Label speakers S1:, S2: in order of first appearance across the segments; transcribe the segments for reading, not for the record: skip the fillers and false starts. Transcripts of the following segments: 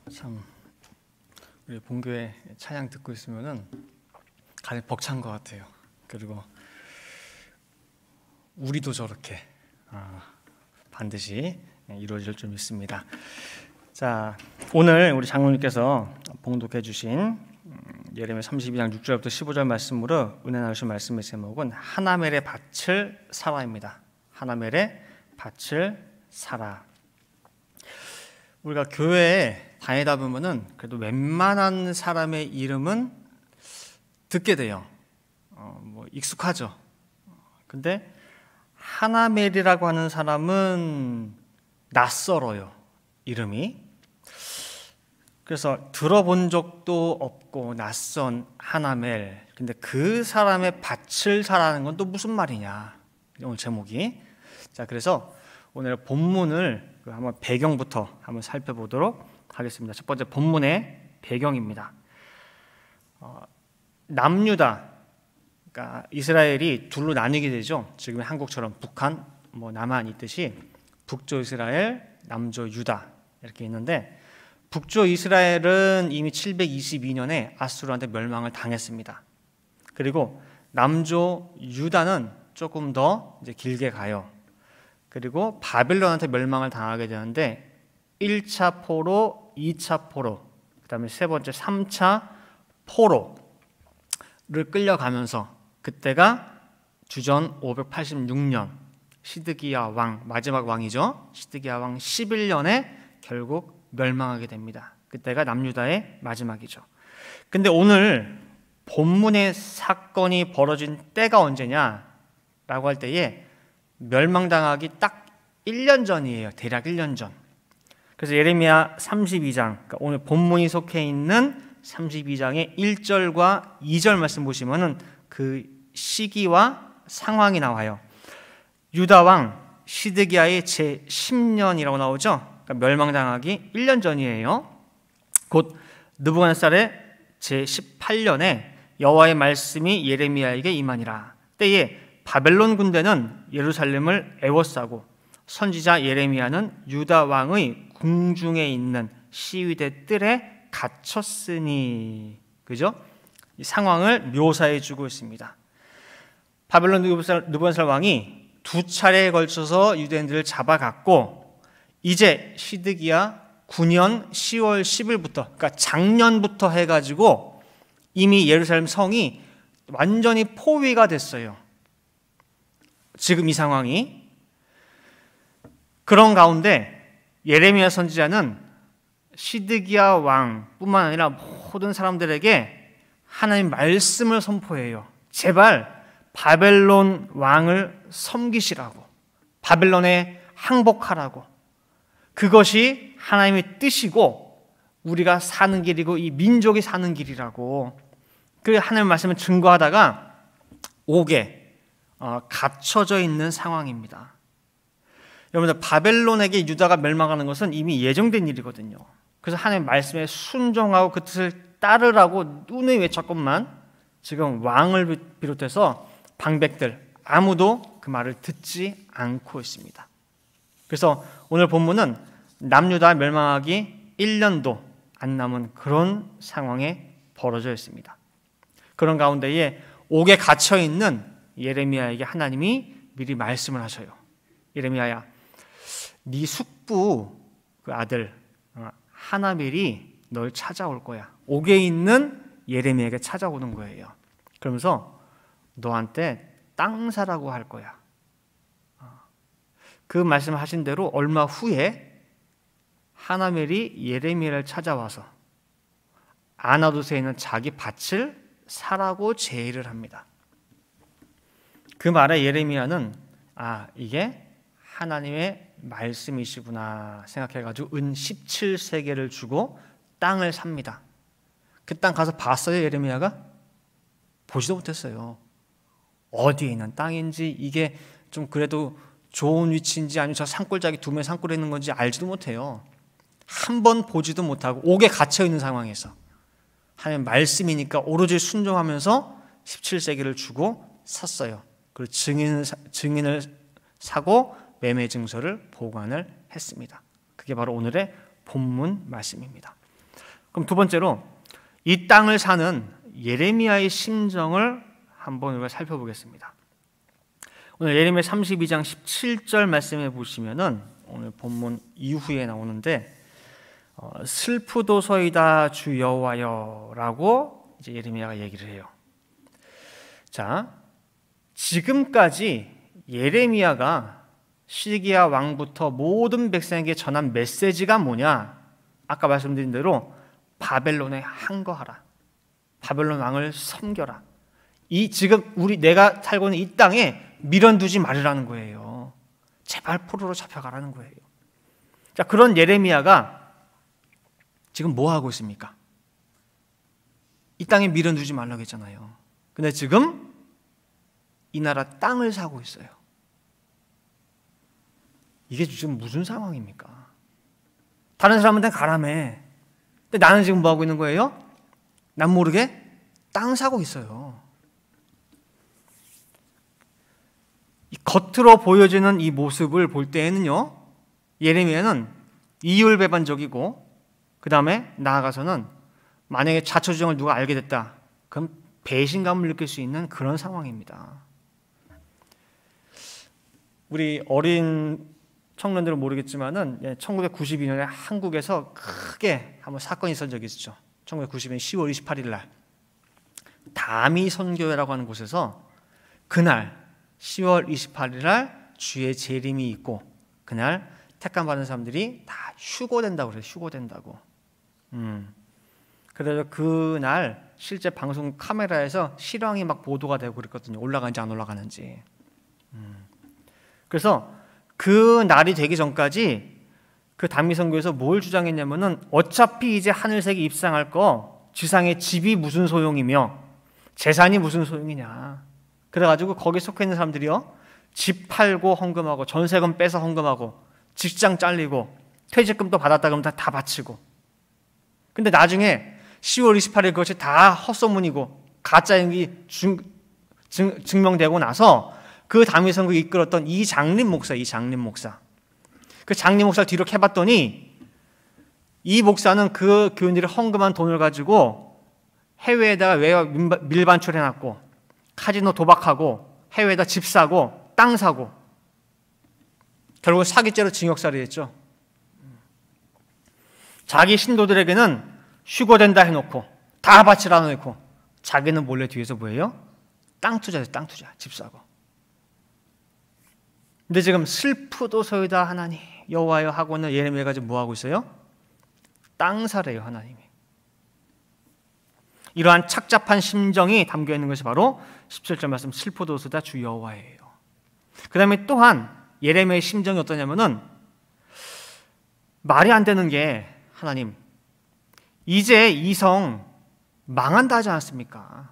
S1: 참 우리 본교회 찬양 듣고 있으면은 가슴이 벅찬 것 같아요. 그리고 우리도 저렇게 반드시 이루어질 줄 믿습니다. 자, 오늘 우리 장로님께서 봉독해 주신 예레미야 32장 6절부터 15절 말씀으로 은혜 나누신 말씀의 제목은 하나멜의 밭을 사라입니다. 하나멜의 밭을 사라. 우리가 교회에 다니다 보면은 그래도 웬만한 사람의 이름은 듣게 돼요. 익숙하죠. 근데 하나멜이라고 하는 사람은 낯설어요. 이름이. 그래서 들어본 적도 없고 낯선 하나멜. 근데 그 사람의 밭을 사라는 건 또 무슨 말이냐. 오늘 제목이. 자, 그래서 오늘 본문을 한번 배경부터 한번 살펴보도록 하겠습니다. 첫 번째 본문의 배경입니다. 남유다, 그러니까 이스라엘이 둘로 나뉘게 되죠. 지금 한국처럼 북한, 남한 있듯이 북조 이스라엘, 남조 유다 이렇게 있는데, 북조 이스라엘은 이미 722년에 아수르한테 멸망을 당했습니다. 그리고 남조 유다는 조금 더 이제 길게 가요. 그리고 바벨론한테 멸망을 당하게 되는데 1차 포로, 2차 포로, 그 다음에 세 번째 3차 포로를 끌려가면서 그때가 주전 586년 시드기야 왕, 마지막 왕이죠. 시드기야 왕 11년에 결국 멸망하게 됩니다. 그때가 남유다의 마지막이죠. 근데 오늘 본문의 사건이 벌어진 때가 언제냐라고 할 때에 멸망당하기 딱 1년 전이에요. 대략 1년 전. 그래서 예레미야 32장, 그러니까 오늘 본문이 속해 있는 32장의 1절과 2절 말씀 보시면은 그 시기와 상황이 나와요. 유다 왕 시드기야의 제 10년이라고 나오죠. 그러니까 멸망당하기 1년 전이에요. 곧 느부갓네살의 제 18년에 여호와의 말씀이 예레미야에게 임하니라. 때에 바벨론 군대는 예루살렘을 에워싸고 선지자 예레미야는 유다 왕의 궁중에 있는 시위대 뜰에 갇혔으니, 그죠? 이 상황을 묘사해 주고 있습니다. 바벨론 느부갓네살 왕이 두 차례에 걸쳐서 유대인들을 잡아갔고, 이제 시드기야 9년 10월 10일부터, 그러니까 작년부터 해가지고 이미 예루살렘 성이 완전히 포위가 됐어요. 지금 이 상황이. 그런 가운데 예레미야 선지자는 시드기야 왕뿐만 아니라 모든 사람들에게 하나님의 말씀을 선포해요. 제발 바벨론 왕을 섬기시라고, 바벨론에 항복하라고. 그것이 하나님의 뜻이고 우리가 사는 길이고 이 민족이 사는 길이라고. 그 하나님의 말씀을 증거하다가 옥에 갇혀져 있는 상황입니다. 여러분들, 바벨론에게 유다가 멸망하는 것은 이미 예정된 일이거든요. 그래서 하나님의 말씀에 순종하고 그 뜻을 따르라고 눈에 외쳤건만 지금 왕을 비롯해서 방백들 아무도 그 말을 듣지 않고 있습니다. 그래서 오늘 본문은 남유다 멸망하기 1년도 안 남은 그런 상황에 벌어져 있습니다. 그런 가운데에 옥에 갇혀 있는 예레미야에게 하나님이 미리 말씀을 하셔요. 예레미야야, 네 숙부 그 아들 하나멜이 널 찾아올 거야. 옥에 있는 예레미야에게 찾아오는 거예요. 그러면서 너한테 땅 사라고 할 거야. 그 말씀을 하신 대로 얼마 후에 하나멜이 예레미야를 찾아와서 아나돗에 있는 자기 밭을 사라고 제의를 합니다. 그 말에 예레미야는 이게 하나님의 말씀이시구나 생각해가지고 은 17세겔을 주고 땅을 삽니다. 그 땅 가서 봤어요? 예레미야가? 보지도 못했어요. 어디에 있는 땅인지, 이게 좀 그래도 좋은 위치인지 아니면 저 산골짜기 두면 산골에 있는 건지 알지도 못해요. 한 번 보지도 못하고 옥에 갇혀 있는 상황에서 하나님 말씀이니까 오로지 순종하면서 17세겔을 주고 샀어요. 그리고 증인을 사고 매매 증서를 보관을 했습니다. 그게 바로 오늘의 본문 말씀입니다. 그럼 두 번째로 이 땅을 사는 예레미야의 심정을 한번 우리가 살펴보겠습니다. 오늘 예레미야 32장 17절 말씀에 보시면은 오늘 본문 이후에 나오는데 슬프도소이다 주 여호와여라고 이제 예레미야가 얘기를 해요. 자, 지금까지 예레미야가 시드기야 왕부터 모든 백성에게 전한 메시지가 뭐냐? 아까 말씀드린 대로 바벨론에 항거하라. 바벨론 왕을 섬겨라. 이 지금 내가 살고 있는 이 땅에 미련두지 말으라는 거예요. 제발 포로로 잡혀가라는 거예요. 자, 그런 예레미야가 지금 뭐 하고 있습니까? 이 땅에 미련두지 말라고 했잖아요. 근데 지금 이 나라 땅을 사고 있어요. 이게 지금 무슨 상황입니까? 다른 사람한테 가라매. 근데 나는 지금 뭐 하고 있는 거예요? 난 모르게 땅 사고 있어요. 이 겉으로 보여지는 이 모습을 볼 때에는요, 예레미야는 이율배반적이고, 그 다음에 나아가서는 만약에 자초지종을 누가 알게 됐다, 그럼 배신감을 느낄 수 있는 그런 상황입니다. 우리 어린 청년들은 모르겠지만은 1992년에 한국에서 크게 한번 사건이 있었던 적이 있었죠. 1992년 10월 28일 날 다미 선교회라고 하는 곳에서 그날 10월 28일 날 주의 재림이 있고 그날 택감 받은 사람들이 다 휴고된다고 그래요. 휴고된다고. 그래서 그날 실제 방송 카메라에서 실황이 막 보도가 되고 그랬거든요. 올라가는지 안 올라가는지. 그래서 그 날이 되기 전까지 그 단미선교에서 뭘 주장했냐면은 어차피 이제 하늘색이 입상할 거 지상의 집이 무슨 소용이며 재산이 무슨 소용이냐. 그래가지고 거기 속해 있는 사람들이요, 집 팔고 헌금하고 전세금 빼서 헌금하고 직장 잘리고 퇴직금도 받았다 그러면 다 바치고. 근데 나중에 10월 28일 그것이 다 헛소문이고 가짜인지 증명되고 나서 그 단미선교를 이끌었던 이 장림 목사. 그 장림 목사를 뒤로 캐봤더니 이 목사는 그 교인들이 헌금한 돈을 가지고 해외에다가 외화 밀반출해놨고 카지노 도박하고 해외에다 집 사고 땅 사고 결국 사기죄로 징역살이 했죠. 자기 신도들에게는 휴고된다 해놓고 다 바치라 해놓고 자기는 몰래 뒤에서 뭐예요? 땅 투자해서 땅 투자, 집 사고. 근데 지금 슬프도소이다 하나님 여호와여 하고는 예레미야가 지금 뭐 하고 있어요? 땅 사래요, 하나님이. 이러한 착잡한 심정이 담겨 있는 것이 바로 17절 말씀 슬프도소이다 주 여호와예요. 그 다음에 또한 예레미야의 심정이 어떠냐면은 말이 안 되는 게 하나님 이제 이 성 망한다 하지 않았습니까?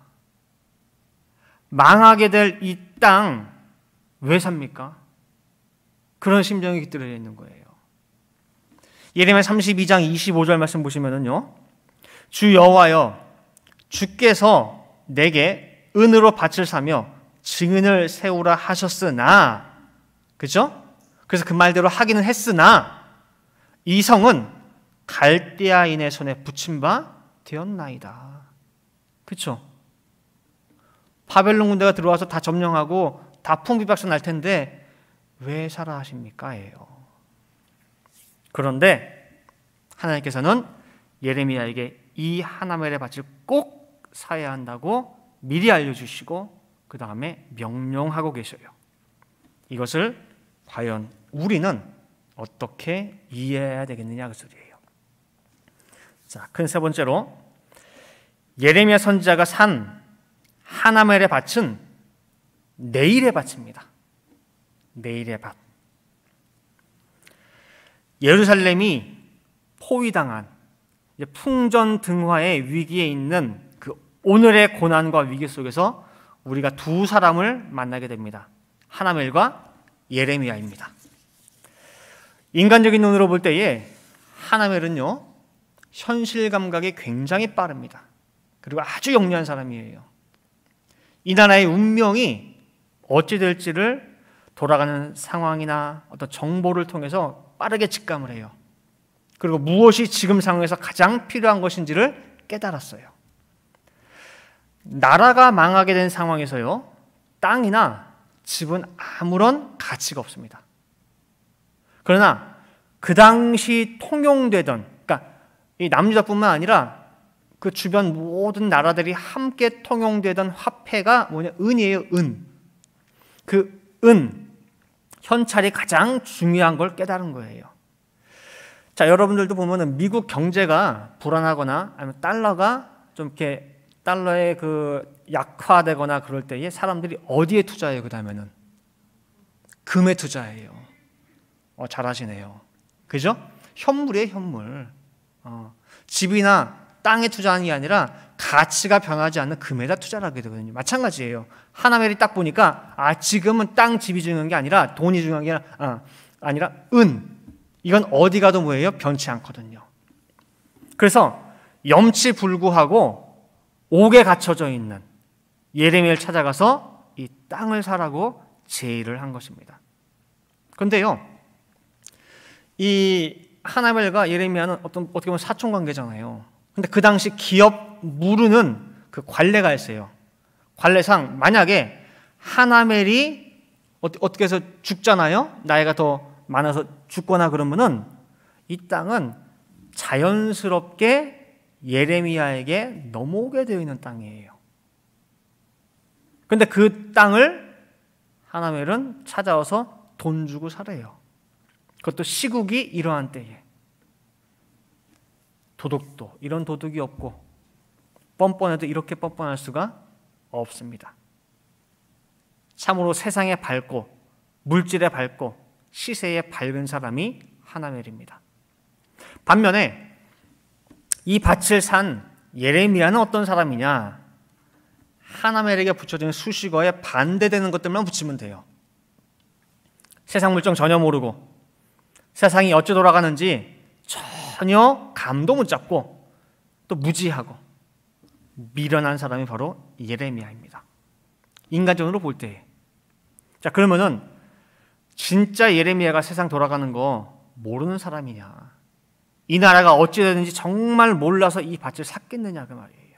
S1: 망하게 될 이 땅 왜 삽니까? 그런 심정이 깃들여 있는 거예요. 예레미야 32장 25절 말씀 보시면은요, 주 여호와여 주께서 내게 은으로 밭을 사며 증인을 세우라 하셨으나, 그죠? 그래서 그 말대로 하기는 했으나 이 성은 갈대아인의 손에 붙임 바 되었나이다. 그렇죠? 바벨론 군대가 들어와서 다 점령하고 다 풍비박산 날 텐데 왜 사라 하십니까? 예요. 그런데 하나님께서는 예레미야에게 이 하나멜의 밭을 꼭 사야 한다고 미리 알려주시고 그 다음에 명령하고 계셔요. 이것을 과연 우리는 어떻게 이해해야 되겠느냐 그 소리예요. 자, 큰 세 번째로 예레미야 선지자가 산 하나멜의 밭은 내일의 밭입니다. 내일의 밭. 예루살렘이 포위당한 풍전등화의 위기에 있는 그 오늘의 고난과 위기 속에서 우리가 두 사람을 만나게 됩니다. 하나멜과 예레미야입니다. 인간적인 눈으로 볼 때에 하나멜은요, 현실 감각이 굉장히 빠릅니다. 그리고 아주 영리한 사람이에요. 이 나라의 운명이 어찌 될지를 돌아가는 상황이나 어떤 정보를 통해서 빠르게 직감을 해요. 그리고 무엇이 지금 상황에서 가장 필요한 것인지를 깨달았어요. 나라가 망하게 된 상황에서요, 땅이나 집은 아무런 가치가 없습니다. 그러나 그 당시 통용되던, 그러니까 이 남유다뿐만 아니라 그 주변 모든 나라들이 함께 통용되던 화폐가 뭐냐? 은이에요, 은. 그 은, 현찰이 가장 중요한 걸 깨달은 거예요. 자, 여러분들도 보면은 미국 경제가 불안하거나 아니면 달러가 좀 이렇게 달러의 그 약화되거나 그럴 때에 사람들이 어디에 투자해요? 그 다음에는 금에 투자해요. 잘하시네요. 그죠? 현물이에요, 현물. 집이나 땅에 투자하는 게 아니라 가치가 변하지 않는 금에다 투자를 하게 되거든요. 마찬가지예요. 하나멜이 딱 보니까 지금은 땅, 집이 중요한 게 아니라 돈이 중요한 게 아니라 은. 이건 어디 가도 뭐예요? 변치 않거든요. 그래서 염치불구하고 옥에 갇혀져 있는 예레미야를 찾아가서 이 땅을 사라고 제의를 한 것입니다. 그런데요, 이 하나멜과 예레미야는 어떻게 보면 사촌관계잖아요. 근데 그 당시 기업 무르는 그 관례가 있어요. 관례상 만약에 하나멜이 어떻게 해서 죽잖아요. 나이가 더 많아서 죽거나 그러면은 이 땅은 자연스럽게 예레미야에게 넘어오게 되어 있는 땅이에요. 그런데 그 땅을 하나멜은 찾아와서 돈 주고 살아요. 그것도 시국이 이러한 때에. 도덕도 이런 도덕이 없고 뻔뻔해도 이렇게 뻔뻔할 수가 없습니다. 참으로 세상에 밝고 물질에 밝고 시세에 밝은 사람이 하나멜입니다. 반면에 이 밭을 산 예레미야는 어떤 사람이냐? 하나멜에게 붙여진 수식어에 반대되는 것들만 붙이면 돼요. 세상 물정 전혀 모르고 세상이 어찌 돌아가는지 전혀 감도 못 잡고 또 무지하고 미련한 사람이 바로 예레미야입니다. 인간적으로 볼 때. 자, 그러면은 진짜 예레미야가 세상 돌아가는 거 모르는 사람이냐? 이 나라가 어찌 되는지 정말 몰라서 이 밭을 샀겠느냐 그 말이에요.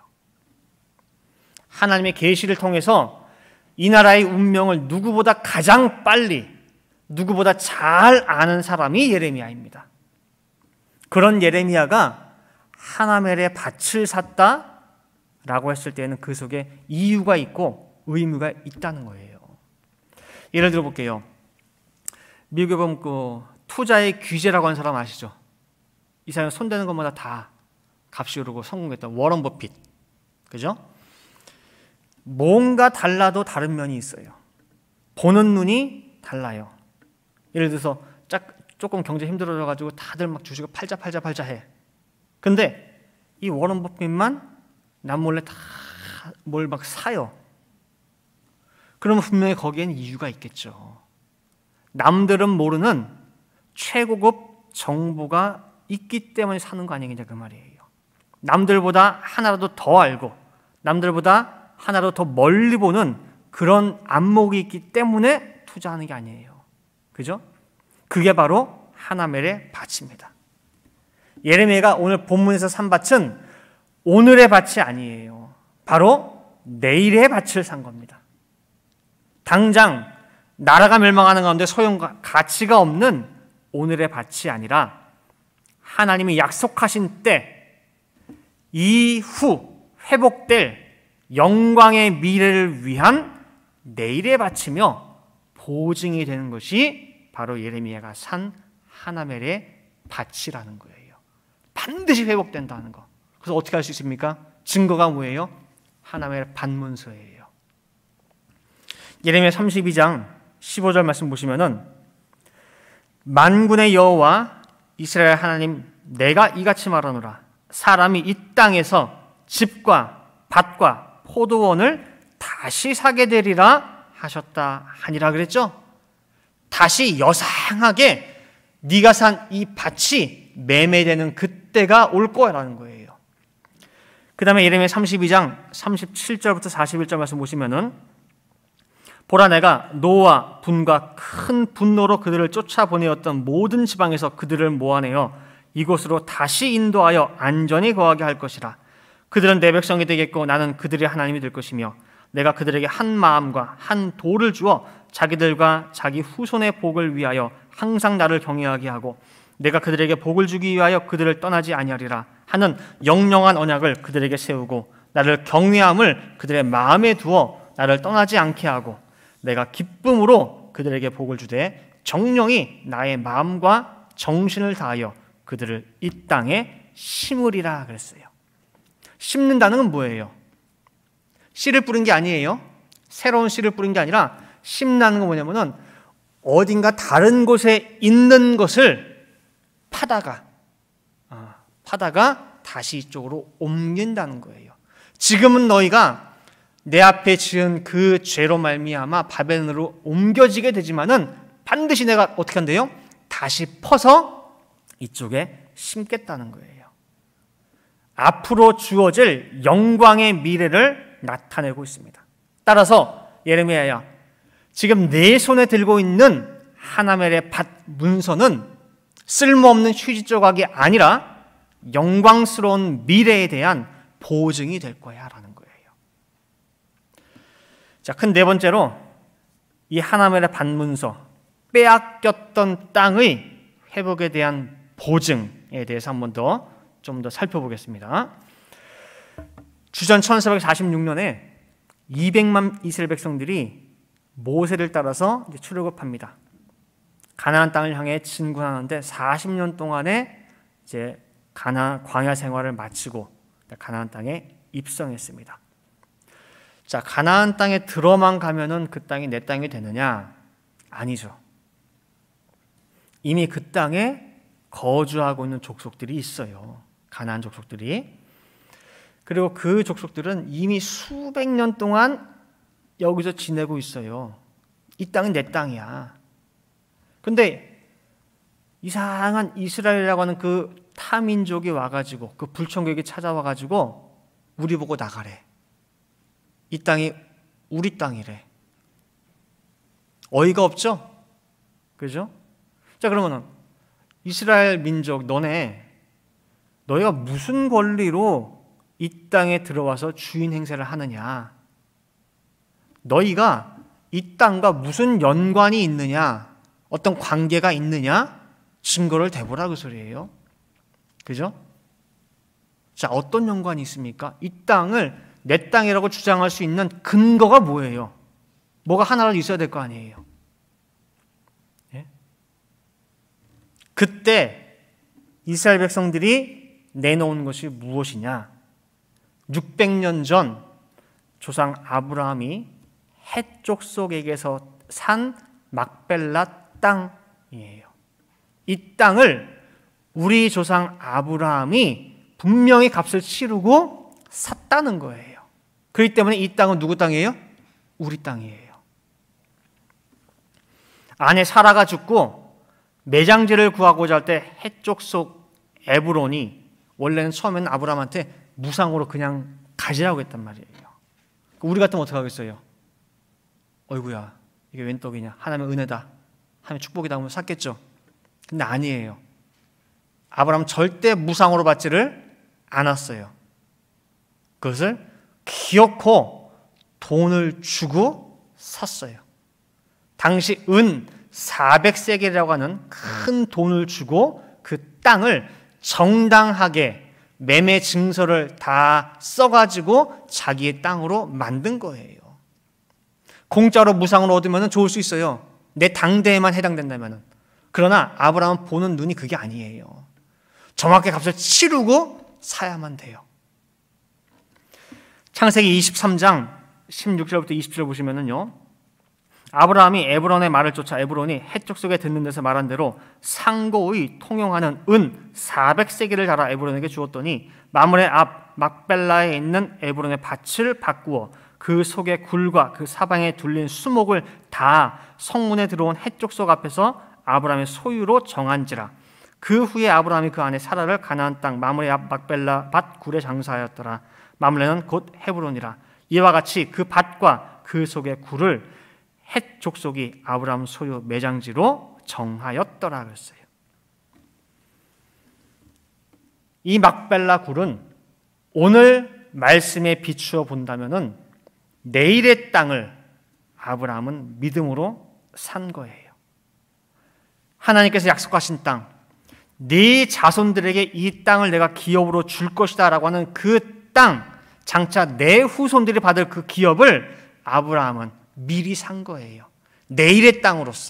S1: 하나님의 계시를 통해서 이 나라의 운명을 누구보다 가장 빨리, 누구보다 잘 아는 사람이 예레미야입니다. 그런 예레미야가 하나멜의 밭을 샀다라고 했을 때는 그 속에 이유가 있고 의무가 있다는 거예요. 예를 들어 볼게요. 미국에 보면 그 투자의 귀재라고 하는 사람 아시죠? 이 사람 손대는 것마다 다 값이 오르고 성공했던 워런 버핏. 그죠? 뭔가 달라도 다른 면이 있어요. 보는 눈이 달라요. 예를 들어서 조금 경제 힘들어져가지고 다들 막 주식을 팔자 해. 근데 이 워런 버핏만 남몰래 다 뭘 막 사요. 그러면 분명히 거기에는 이유가 있겠죠. 남들은 모르는 최고급 정보가 있기 때문에 사는 거 아니겠냐 그 말이에요. 남들보다 하나라도 더 알고 남들보다 하나라도 더 멀리 보는 그런 안목이 있기 때문에 투자하는 게 아니에요. 그죠? 그게 바로 하나멜의 밭입니다. 예레미야가 오늘 본문에서 산 밭은 오늘의 밭이 아니에요. 바로 내일의 밭을 산 겁니다. 당장 나라가 멸망하는 가운데 가치가 없는 오늘의 밭이 아니라 하나님이 약속하신 때 이후 회복될 영광의 미래를 위한 내일의 밭이며 보증이 되는 것이 바로 예레미야가 산 하나멜의 밭이라는 거예요. 반드시 회복된다는 거. 그래서 어떻게 할 수 있습니까? 증거가 뭐예요? 하나멜 밭문서예요. 예레미야 32장 15절 말씀 보시면은 만군의 여호와 이스라엘 하나님 내가 이같이 말하노라. 사람이 이 땅에서 집과 밭과 포도원을 다시 사게 되리라 하셨다 하니라 그랬죠? 다시 여상하게 네가 산 이 밭이 매매되는 그때가 올 거라는 거예요. 그 다음에 예레미야 32장 37절부터 41절 말씀 보시면은 보라 내가 노와 분과 큰 분노로 그들을 쫓아보내었던 모든 지방에서 그들을 모아내어 이곳으로 다시 인도하여 안전히 거하게 할 것이라. 그들은 내 백성이 되겠고 나는 그들의 하나님이 될 것이며 내가 그들에게 한 마음과 한 도를 주어 자기들과 자기 후손의 복을 위하여 항상 나를 경외하게 하고 내가 그들에게 복을 주기 위하여 그들을 떠나지 아니하리라 하는 영영한 언약을 그들에게 세우고 나를 경외함을 그들의 마음에 두어 나를 떠나지 않게 하고 내가 기쁨으로 그들에게 복을 주되 정령이 나의 마음과 정신을 다하여 그들을 이 땅에 심으리라 그랬어요. 심는다는 건 뭐예요? 씨를 뿌린 게 아니에요. 새로운 씨를 뿌린 게 아니라 심는다는 건 뭐냐면은 어딘가 다른 곳에 있는 것을 파다가 다시 이쪽으로 옮긴다는 거예요. 지금은 너희가 내 앞에 지은 그 죄로 말미암아 바벨론으로 옮겨지게 되지만은 반드시 내가 어떻게 한대요? 다시 퍼서 이쪽에 심겠다는 거예요. 앞으로 주어질 영광의 미래를 나타내고 있습니다. 따라서 예레미야야, 지금 내 손에 들고 있는 하나멜의 밭 문서는 쓸모없는 휴지 조각이 아니라 영광스러운 미래에 대한 보증이 될 거야 라는 거예요. 자, 큰 네 번째로 이 하나멜의 밭 문서, 빼앗겼던 땅의 회복에 대한 보증에 대해서 한 번 더 좀 더 살펴보겠습니다. 주전 1446년에 200만 이스라엘 백성들이 모세를 따라서 이제 출애굽합니다. 가나안 땅을 향해 진군하는데 40년 동안의 이제 광야 생활을 마치고 가나안 땅에 입성했습니다. 자, 가나안 땅에 들어만 가면은 그 땅이 내 땅이 되느냐? 아니죠. 이미 그 땅에 거주하고 있는 족속들이 있어요. 가나안 족속들이. 그리고 그 족속들은 이미 수백 년 동안 여기서 지내고 있어요. 이 땅은 내 땅이야. 근데 이상한 이스라엘이라고 하는 그 타민족이 와가지고 그 불청객이 찾아와가지고 우리 보고 나가래. 이 땅이 우리 땅이래. 어이가 없죠? 그죠? 자, 그러면은 이스라엘 민족 너희가 무슨 권리로 이 땅에 들어와서 주인 행세를 하느냐? 너희가 이 땅과 무슨 연관이 있느냐? 어떤 관계가 있느냐? 증거를 대보라 그 소리예요. 그죠? 자, 어떤 연관이 있습니까? 이 땅을 내 땅이라고 주장할 수 있는 근거가 뭐예요? 뭐가 하나라도 있어야 될 거 아니에요. 예? 그때 이스라엘 백성들이 내놓은 것이 무엇이냐? 600년 전 조상 아브라함이 헷 족속에게서 산 막벨라 땅이에요. 이 땅을 우리 조상 아브라함이 분명히 값을 치르고 샀다는 거예요. 그렇기 때문에 이 땅은 누구 땅이에요? 우리 땅이에요. 아내 사라가 죽고 매장지를 구하고자 할 때 헷 족속 에브론이 원래는 처음에는 아브라함한테 무상으로 그냥 가지라고 했단 말이에요. 우리 같으면 어떻게 하겠어요? 어이구야, 이게 웬 떡이냐? 하나님의 은혜다, 하나님의 축복이다 하면 샀겠죠. 근데 아니에요. 아브라함은 절대 무상으로 받지를 않았어요. 그것을 기어코 돈을 주고 샀어요. 당시 은 400세겔이라고 하는 큰 돈을 주고 그 땅을 정당하게 매매 증서를 다 써가지고 자기의 땅으로 만든 거예요. 공짜로 무상으로 얻으면 좋을 수 있어요. 내 당대에만 해당된다면. 그러나 아브라함은 보는 눈이 그게 아니에요. 정확하게 값을 치르고 사야만 돼요. 창세기 23장 16절부터 20절 보시면은요, 아브라함이 에브론의 말을 쫓아 에브론이 헷 족속에 듣는 데서 말한 대로 상고의 통용하는 은 400세겔을 달아 에브론에게 주었더니 마므레 앞 막벨라에 있는 에브론의 밭을 바꾸어 그 속의 굴과 그 사방에 둘린 수목을 다 성문에 들어온 헷 족속 앞에서 아브라함의 소유로 정한지라. 그 후에 아브라함이 그 아내 사라를 가나안 땅 마므레 앞 막벨라 밭 굴에 장사하였더라. 마므레는 곧 헤브론이라. 이와 같이 그 밭과 그 속의 굴을 헷 족속이 아브라함 소유 매장지로 정하였더라 그랬어요. 이 막벨라 굴은 오늘 말씀에 비추어 본다면은 내일의 땅을 아브라함은 믿음으로 산 거예요. 하나님께서 약속하신 땅, 네 자손들에게 이 땅을 내가 기업으로 줄 것이다 라고 하는 그 땅, 장차 내 후손들이 받을 그 기업을 아브라함은 미리 산 거예요. 내일의 땅으로서.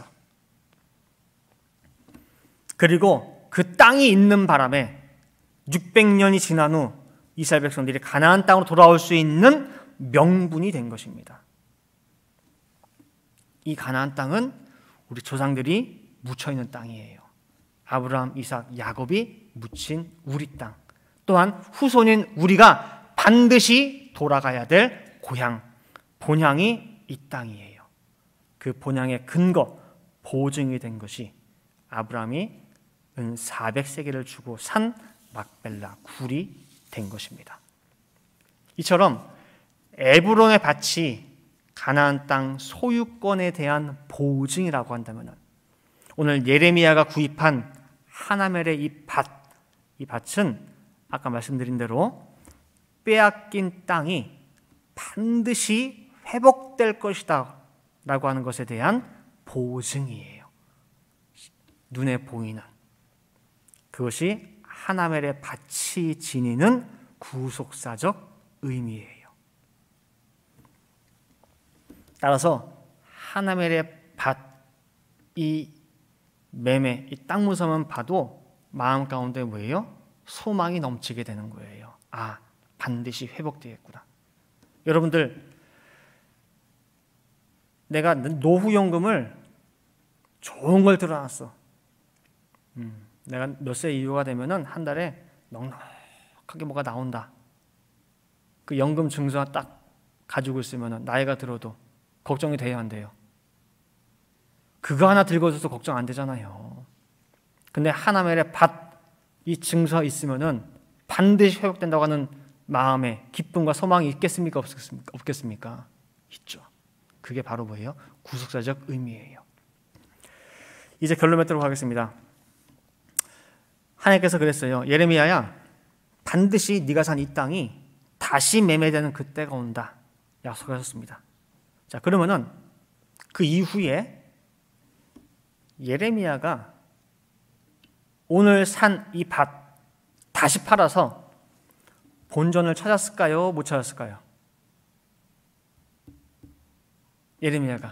S1: 그리고 그 땅이 있는 바람에 600년이 지난 후 이스라엘 백성들이 가나안 땅으로 돌아올 수 있는 명분이 된 것입니다. 이 가나안 땅은 우리 조상들이 묻혀있는 땅이에요. 아브라함, 이삭, 야곱이 묻힌 우리 땅. 또한 후손인 우리가 반드시 돌아가야 될 고향, 본향이 이 땅이에요. 그 본향의 근거, 보증이 된 것이 아브라함이 은 400세겔을 주고 산 막벨라 굴이 된 것입니다. 이처럼 에브론의 밭이 가나안 땅 소유권에 대한 보증이라고 한다면 오늘 예레미야가 구입한 하나멜의 이 밭은 아까 말씀드린 대로 빼앗긴 땅이 반드시 회복될 것이다 라고 하는 것에 대한 보증이에요. 눈에 보이는 그것이 하나멜의 밭이 지니는 구속사적 의미예요. 따라서 하나멜의 밭, 이 매매, 이 땅 무서만 봐도 마음 가운데 뭐예요? 소망이 넘치게 되는 거예요. 아, 반드시 회복되겠구나. 여러분들, 내가 노후연금을 좋은 걸 들어놨어. 내가 몇 세 이후가 되면은 한 달에 넉넉하게 뭐가 나온다. 그 연금 증서 딱 가지고 있으면은 나이가 들어도 걱정이 돼야 안 돼요. 그거 하나 들고 있어서 걱정 안 되잖아요. 근데 하나멜의 밭, 이 증서 있으면은 반드시 회복된다고 하는 마음에 기쁨과 소망이 있겠습니까? 없겠습니까? 있죠. 그게 바로 뭐예요? 구속사적 의미예요. 이제 결론 맺도록 하겠습니다. 하나님께서 그랬어요. 예레미야야, 반드시 네가 산 이 땅이 다시 매매되는 그때가 온다. 약속하셨습니다. 자, 그러면은 그 이후에 예레미야가 오늘 산 이 밭 다시 팔아서 본전을 찾았을까요? 못 찾았을까요? 예레미야가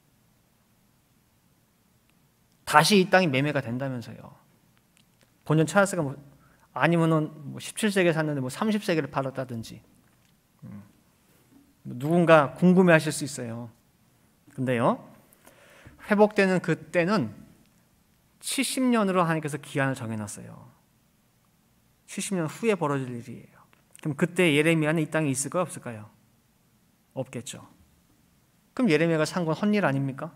S1: 다시 이 땅이 매매가 된다면서요. 본전 찾았을까? 아니면은 17세기에 샀는데 30세기를 팔았다든지. 누군가 궁금해하실 수 있어요. 근데요, 회복되는 그때는 70년으로 하나님께서 기한을 정해놨어요. 70년 후에 벌어질 일이에요. 그럼 그때 예레미야는 이 땅에 있을까요? 없을까요? 없겠죠. 그럼 예레미야가 산 건 헛일 아닙니까?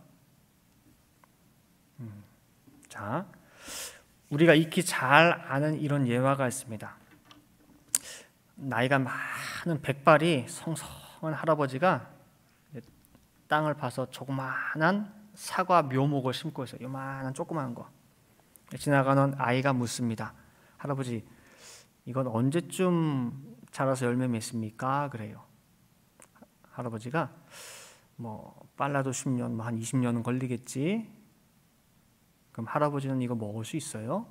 S1: 자, 우리가 익히 잘 아는 이런 예화가 있습니다. 나이가 많은 백발이 성성한 할아버지가 땅을 파서 조그마한 사과 묘목을 심고 있어요. 요만한 조그마한 거. 지나가는 아이가 묻습니다. 할아버지, 이건 언제쯤 자라서 열매 맺습니까? 그래요. 할아버지가 빨라도 10년, 한 20년은 걸리겠지. 그럼 할아버지는 이거 먹을 수 있어요?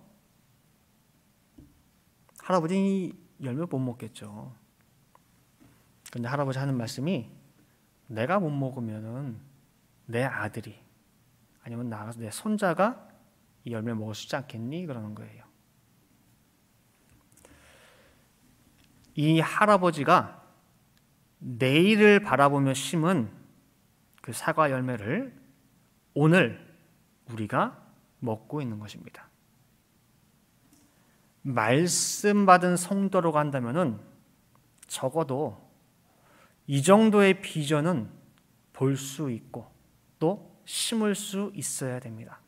S1: 할아버지는 열매 못 먹겠죠. 근데 할아버지 하는 말씀이 내가 못 먹으면은 내 아들이 아니면 나가서 내 손자가 이 열매 먹을 수 있지 않겠니? 그러는 거예요. 이 할아버지가 내일을 바라보며 심은 그 사과 열매를 오늘 우리가 먹고 있는 것입니다. 말씀 받은 성도로 간다면은 적어도 이 정도의 비전은 볼 수 있고 또 심을 수 있어야 됩니다.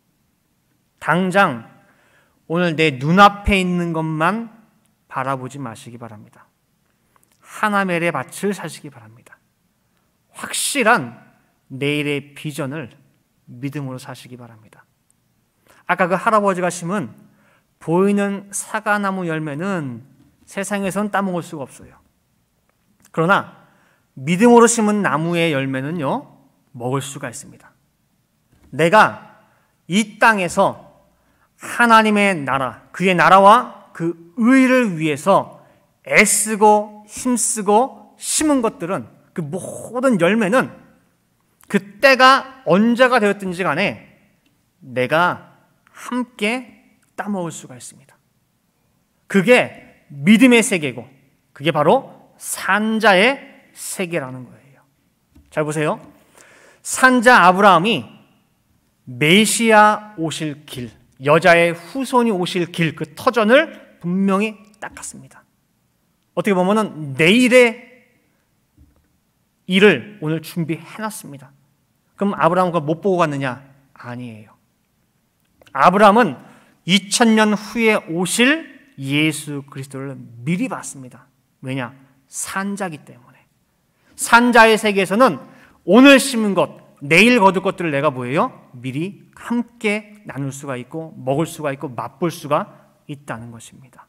S1: 당장 오늘 내 눈앞에 있는 것만 바라보지 마시기 바랍니다. 하나멜의 밭을 사시기 바랍니다. 확실한 내일의 비전을 믿음으로 사시기 바랍니다. 아까 그 할아버지가 심은 보이는 사과나무 열매는 세상에선 따먹을 수가 없어요. 그러나 믿음으로 심은 나무의 열매는요, 먹을 수가 있습니다. 내가 이 땅에서 하나님의 나라, 그의 나라와 그 의를 위해서 애쓰고 힘쓰고 심은 것들은, 그 모든 열매는 그 때가 언제가 되었든지 간에 내가 함께 따먹을 수가 있습니다. 그게 믿음의 세계고, 그게 바로 산자의 세계라는 거예요. 잘 보세요. 산자 아브라함이 메시아 오실 길, 여자의 후손이 오실 길, 그 터전을 분명히 닦았습니다. 어떻게 보면은 내일의 일을 오늘 준비해놨습니다. 그럼 아브라함은 그걸 못 보고 갔느냐? 아니에요. 아브라함은 2000년 후에 오실 예수 그리스도를 미리 봤습니다. 왜냐? 산자기 때문에. 산자의 세계에서는 오늘 심은 것, 내일 거둘 것들을 내가 뭐예요? 미리 함께 나눌 수가 있고 먹을 수가 있고 맛볼 수가 있다는 것입니다.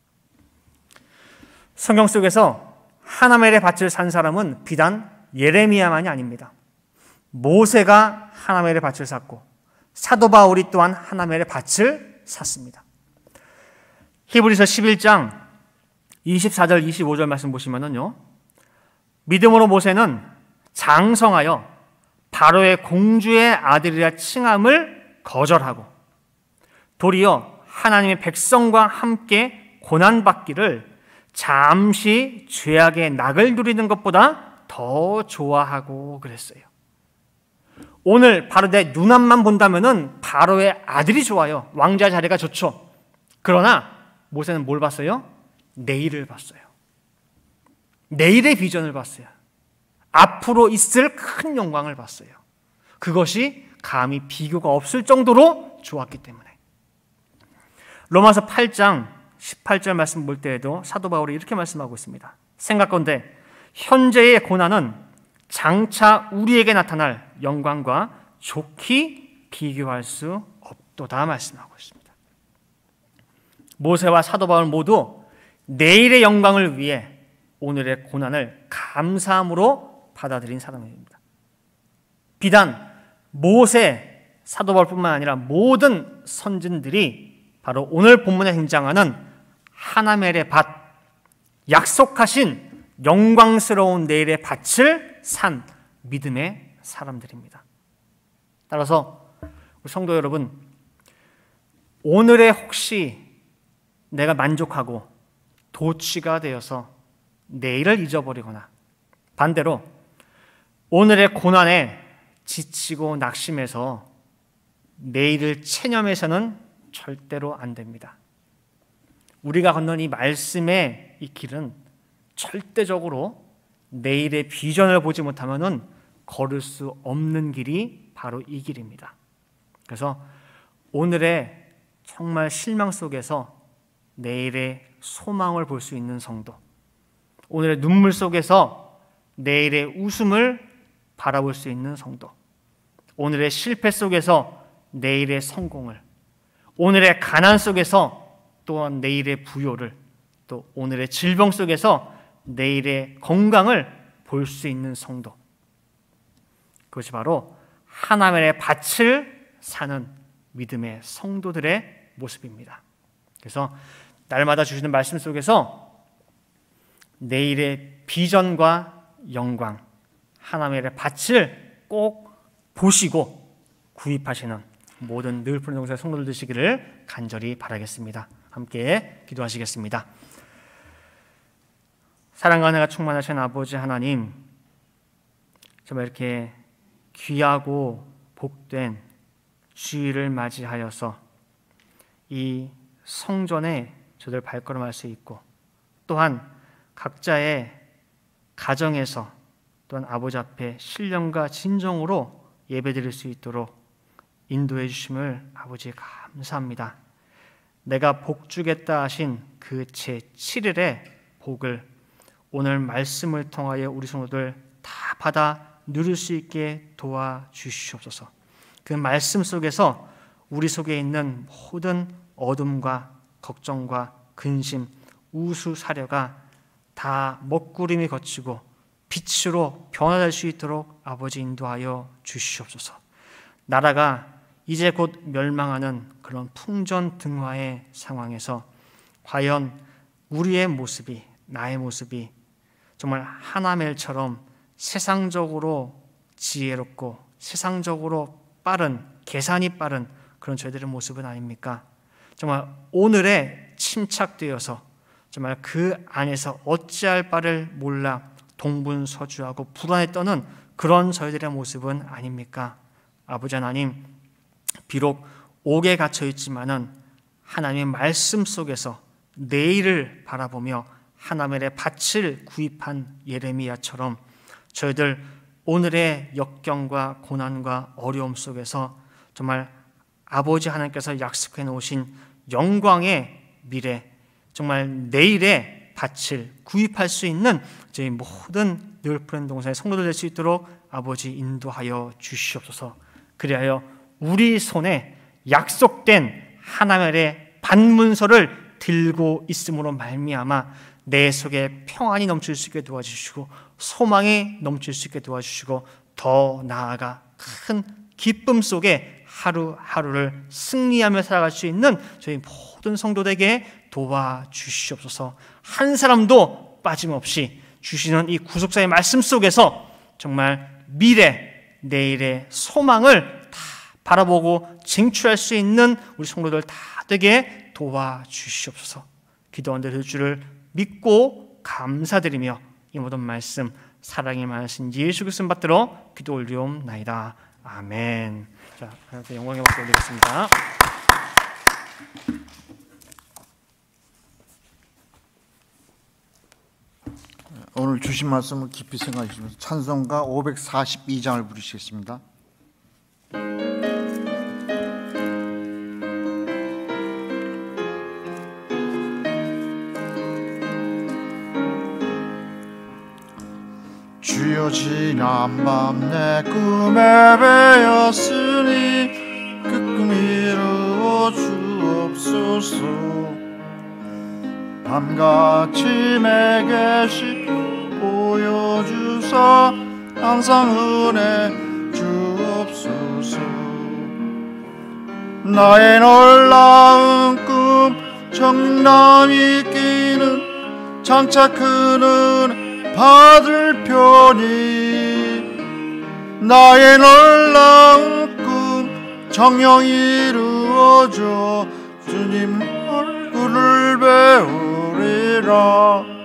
S1: 성경 속에서 하나멜의 밭을 산 사람은 비단 예레미야만이 아닙니다. 모세가 하나멜의 밭을 샀고 사도 바울이 또한 하나멜의 밭을 샀습니다. 히브리서 11장 24절 25절 말씀 보시면은요, 믿음으로 모세는 장성하여 바로의 공주의 아들이라 칭함을 거절하고 도리어 하나님의 백성과 함께 고난받기를 잠시 죄악의 낙을 누리는 것보다 더 좋아하고 그랬어요. 오늘 바로 내 눈앞만 본다면은 바로의 아들이 좋아요. 왕자 자리가 좋죠. 그러나 모세는 뭘 봤어요? 내일을 봤어요. 내일의 비전을 봤어요. 앞으로 있을 큰 영광을 봤어요. 그것이 감히 비교가 없을 정도로 좋았기 때문에. 로마서 8장 18절 말씀 볼 때에도 사도 바울이 이렇게 말씀하고 있습니다. 생각건대 현재의 고난은 장차 우리에게 나타날 영광과 좋게 비교할 수 없도다 말씀하고 있습니다. 모세와 사도 바울 모두 내일의 영광을 위해 오늘의 고난을 감사함으로 받아들인 사람입니다. 비단 모세, 사도 바울뿐만 아니라 모든 선진들이 바로 오늘 본문에 등장하는 하나멜의 밭, 약속하신 영광스러운 내일의 밭을 산 믿음의 사람들입니다. 따라서 우리 성도 여러분, 오늘에 혹시 내가 만족하고 도취가 되어서 내일을 잊어버리거나 반대로 오늘의 고난에 지치고 낙심해서 내일을 체념해서는 절대로 안 됩니다. 우리가 걷는 이 말씀의 이 길은 절대적으로 내일의 비전을 보지 못하면은 걸을 수 없는 길이 바로 이 길입니다. 그래서 오늘의 정말 실망 속에서 내일의 소망을 볼 수 있는 성도, 오늘의 눈물 속에서 내일의 웃음을 바라볼 수 있는 성도, 오늘의 실패 속에서 내일의 성공을, 오늘의 가난 속에서 또한 내일의 부요를, 또 오늘의 질병 속에서 내일의 건강을 볼 수 있는 성도, 그것이 바로 하나님의 밭을 사는 믿음의 성도들의 모습입니다. 그래서 날마다 주시는 말씀 속에서 내일의 비전과 영광, 하나님의 밭을 꼭 보시고 구입하시는 모든 늘 푸른 동산의 성도들 되시기를 간절히 바라겠습니다. 함께 기도하시겠습니다. 사랑과 은혜가 충만하신 아버지 하나님, 정말 이렇게 귀하고 복된 주일을 맞이하여서 이 성전에 저들 발걸음할 수 있고, 또한 각자의 가정에서 또한 아버지 앞에 신령과 진정으로 예배드릴 수 있도록 인도해 주심을 아버지 감사합니다. 내가 복 주겠다 하신 그 제7일의 복을 오늘 말씀을 통하여 우리 성도들 다 받아 누릴 수 있게 도와주시옵소서. 그 말씀 속에서 우리 속에 있는 모든 어둠과 걱정과 근심, 우수 사려가 다 먹구름이 거치고 빛으로 변화될 수 있도록 아버지 인도하여 주시옵소서. 나라가 이제 곧 멸망하는 그런 풍전등화의 상황에서 과연 우리의 모습이, 나의 모습이 정말 하나멜처럼 세상적으로 지혜롭고 세상적으로 빠른, 계산이 빠른 그런 저희들의 모습은 아닙니까? 정말 오늘에 침착되어서 정말 그 안에서 어찌할 바를 몰라 동분서주하고 불안에 떠는 그런 저희들의 모습은 아닙니까? 아버지 하나님, 비록 옥에 갇혀 있지만은 하나님의 말씀 속에서 내일을 바라보며 하나멜의 밭을 구입한 예레미야처럼 저희들 오늘의 역경과 고난과 어려움 속에서 정말 아버지 하나님께서 약속해 놓으신 영광의 미래, 정말 내일의 밭을 구입할 수 있는 저희 모든 늘푸른 동산의 성도들 될 수 있도록 아버지 인도하여 주시옵소서. 그리하여 우리 손에 약속된 하나멜의 반문서를 들고 있음으로 말미암아 내 속에 평안이 넘칠 수 있게 도와주시고 소망이 넘칠 수 있게 도와주시고 더 나아가 큰 기쁨 속에 하루하루를 승리하며 살아갈 수 있는 저희 모든 성도들에게 도와주시옵소서. 한 사람도 빠짐없이 주시는 이 구속사의 말씀 속에서 정말 미래, 내일의 소망을 다 바라보고 쟁취할 수 있는 우리 성도들 다 되게 도와주시옵소서. 기도한 대로 될 줄을 믿고 감사드리며 이 모든 말씀 사랑이 많으신 예수 그리스도 받들어 기도 올리옵나이다. 아멘. 자, 하나님께 영광의 박수 올리겠습니다.
S2: 오늘 주신 말씀을 깊이 생각하시면서 찬송가 542장을 부르시겠습니다. 주여 지난 밤 내 꿈에 배었으니 그 꿈 이루어 주옵소서. 밤같이 내게시 보여주사 항상 은혜 주옵소서. 나의 놀라운 꿈 정남이 끼는 장차 큰 은혜 받을 편이 나의 놀라운 꿈 정녕 이루어져 주님 얼굴을 배우리라.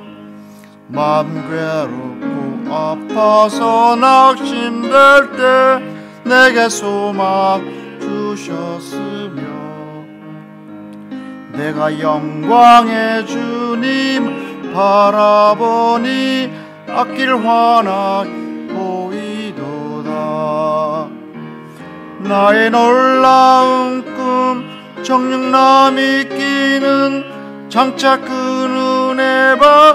S2: 마음 괴롭고 아파서 낙심될 때 내게 소망 주셨으며 내가 영광의 주님 바라보니 앞길 환하게 보이도다. 나의 놀라운 꿈 정녕 남이 끼는 장차 큰 은혜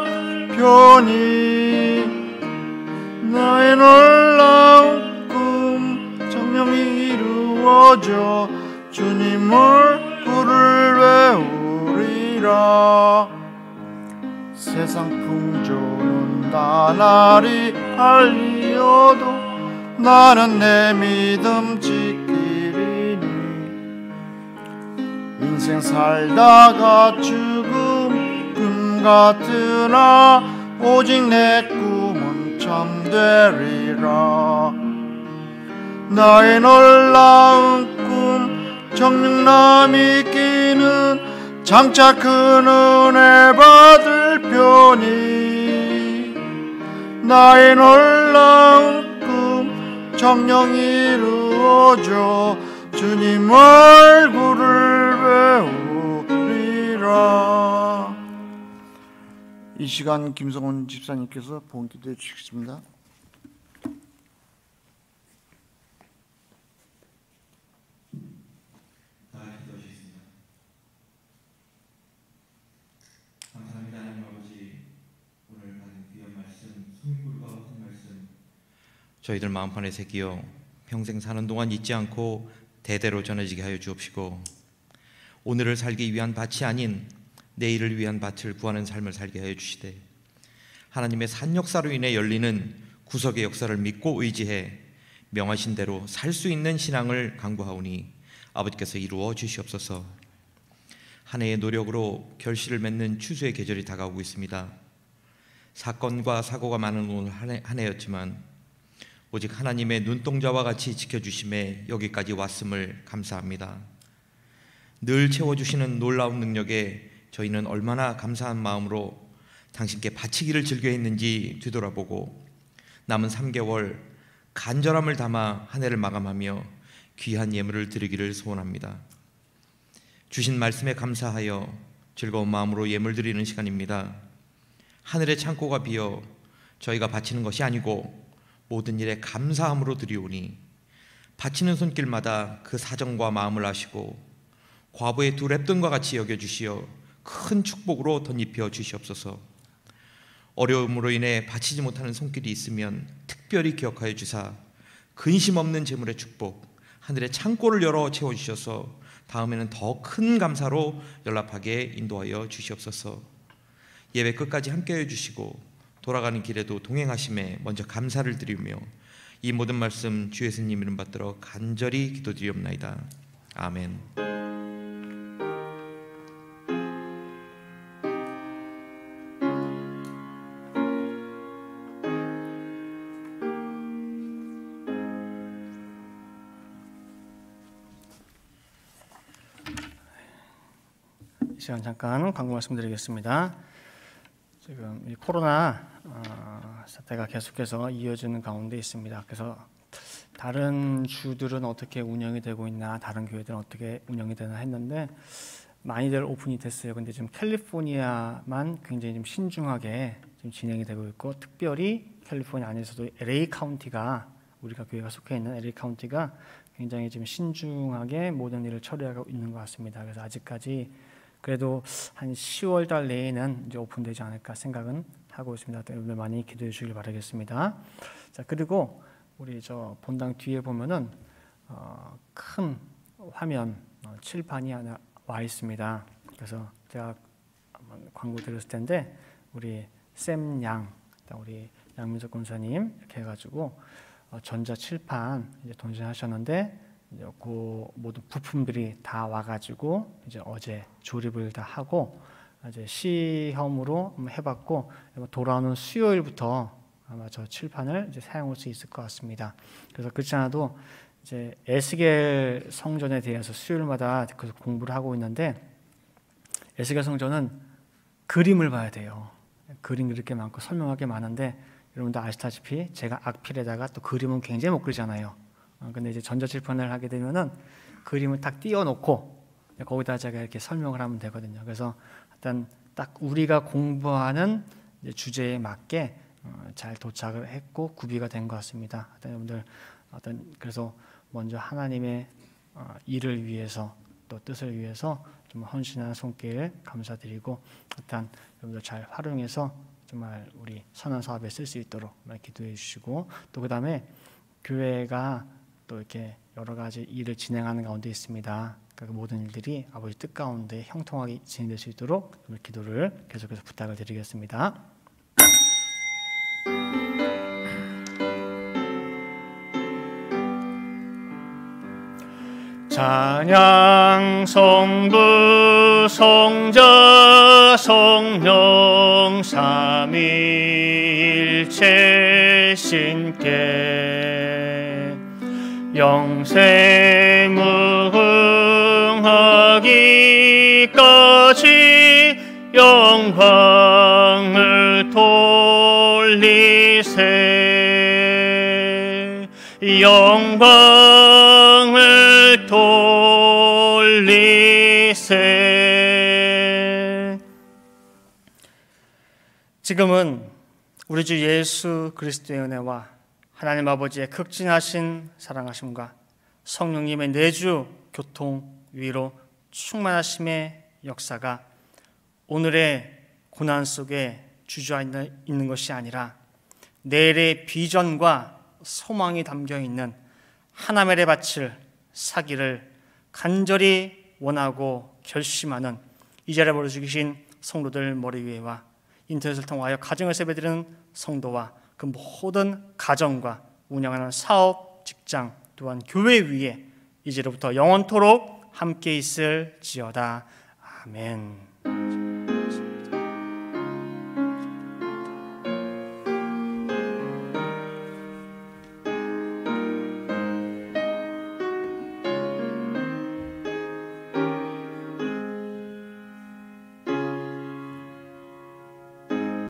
S2: 받편이 나의 놀라운 꿈 정녕 이루어져 주님 얼굴을 배우리라. 세상 풍조는 나날이 알리어도 나는 내 믿음 지키리니 인생 살다가 죽음 같으나 오직 내 꿈은 참되리라. 나의 놀라운 꿈 정녕 남이 끼는 장차 큰 은혜 받을 편이 나의 놀라운 꿈 정녕 이루어져 주님 얼굴을 배우리라. 이 시간 김성훈 집사님께서 본기도해 주시겠습니다.
S3: 감사합니다. 하나님 아버지, 오늘 받은 귀한 말씀, 성불과 같은 말씀 저희들 마음판에 새기어 평생 사는 동안 잊지 않고 대대로 전해지게 하여 주옵시고 오늘을 살기 위한 밭이 아닌 내일을 위한 밭을 구하는 삶을 살게 하여 주시되, 하나님의 산 역사로 인해 열리는 구속의 역사를 믿고 의지해 명하신 대로 살 수 있는 신앙을 강구하오니 아버지께서 이루어 주시옵소서. 한 해의 노력으로 결실을 맺는 추수의 계절이 다가오고 있습니다. 사건과 사고가 많은 오늘 한 해였지만 오직 하나님의 눈동자와 같이 지켜주심에 여기까지 왔음을 감사합니다. 늘 채워주시는 놀라운 능력에 저희는 얼마나 감사한 마음으로 당신께 바치기를 즐겨했는지 뒤돌아보고 남은 3개월 간절함을 담아 한 해를 마감하며 귀한 예물을 드리기를 소원합니다. 주신 말씀에 감사하여 즐거운 마음으로 예물 드리는 시간입니다. 하늘의 창고가 비어 저희가 바치는 것이 아니고 모든 일에 감사함으로 드리오니 바치는 손길마다 그 사정과 마음을 아시고 과부의 2 랩돈과 같이 여겨주시어 큰 축복으로 덧입혀 주시옵소서. 어려움으로 인해 바치지 못하는 손길이 있으면 특별히 기억하여 주사 근심 없는 재물의 축복, 하늘의 창고를 열어 채워주셔서 다음에는 더 큰 감사로 연락하게 인도하여 주시옵소서. 예배 끝까지 함께해 주시고 돌아가는 길에도 동행하심에 먼저 감사를 드리며 이 모든 말씀 주 예수님 이름 받들어 간절히 기도드리옵나이다. 아멘.
S1: 이 시간 잠깐 광고 말씀드리겠습니다. 지금 이 코로나 사태가 계속해서 이어지는 가운데 있습니다. 그래서 다른 주들은 어떻게 운영이 되고 있나, 다른 교회들은 어떻게 운영이 되나 했는데 많이들 오픈이 됐어요. 근데 지금 캘리포니아만 굉장히 좀 신중하게 지금 진행이 되고 있고, 특별히 캘리포니아 안에서도 LA 카운티가, 우리가 교회가 속해 있는 LA 카운티가 굉장히 지금 신중하게 모든 일을 처리하고 있는 것 같습니다. 그래서 아직까지 그래도 한 10월 달 내에는 이제 오픈되지 않을까 생각은 하고 있습니다. 여러분들 많이 기도해 주시길 바라겠습니다. 자, 그리고 우리 저 본당 뒤에 보면은 큰 화면 칠판이 하나 와 있습니다. 그래서 제가 한번 광고 드렸을 텐데 우리 샘 양, 우리 양민석 권사님 이렇게 해가지고 전자 칠판 이제 donati하셨는데. 이제 그 모든 부품들이 다 와가지고 이제 어제 조립을 다 하고 이제 시험으로 한번 해봤고 돌아오는 수요일부터 아마 저 칠판을 이제 사용할 수 있을 것 같습니다. 그래서 그렇지 않아도 이제 에스겔 성전에 대해서 수요일마다 계속 공부를 하고 있는데 에스겔 성전은 그림을 봐야 돼요. 그림이 이렇게 많고 설명할 게 많은데 여러분도 아시다시피 제가 악필에다가 또 그림은 굉장히 못 그리잖아요. 근데 이제 전자칠판을 하게 되면은 그림을 딱 띄워놓고 거기다 제가 이렇게 설명을 하면 되거든요. 그래서 일단 딱 우리가 공부하는 이제 주제에 맞게 잘 도착을 했고 구비가 된 것 같습니다. 여러분들 그래서 먼저 하나님의 일을 위해서 또 뜻을 위해서 좀 헌신하는 손길 감사드리고 일단 여러분들 잘 활용해서 정말 우리 선한 사업에 쓸 수 있도록 기도해 주시고 또 그 다음에 교회가 또 이렇게 여러 가지 일을 진행하는 가운데 있습니다. 그 모든 일들이 아버지 뜻 가운데 형통하게 진행될 수 있도록 기도를 계속해서 부탁을 드리겠습니다. 찬양 성부 성자 성령 삼위일체 신께 영세 무궁하기까지 영광을 돌리세 영광을 돌리세. 지금은 우리 주 예수 그리스도의 은혜와 하나님 아버지의 극진하신 사랑하심과 성령님의 내주 교통 위로 충만하심의 역사가 오늘의 고난 속에 주저앉아 있는 것이 아니라 내일의 비전과 소망이 담겨있는 하나멜의 밭을 사기를 간절히 원하고 결심하는 이 자리에 모여 계신 성도들 머리 위에와 인터넷을 통하여 가정을 예배드리는 성도와 그 모든 가정과 운영하는 사업, 직장 또한 교회 위에 이제로부터 영원토록 함께 있을지어다. 아멘.